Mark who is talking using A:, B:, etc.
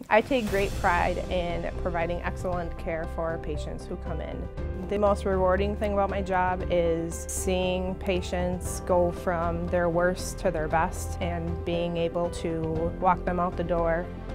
A: I take great pride in providing excellent care for patients who come in. The most rewarding thing about my job is seeing patients go from their worst to their best and being able to walk them out the door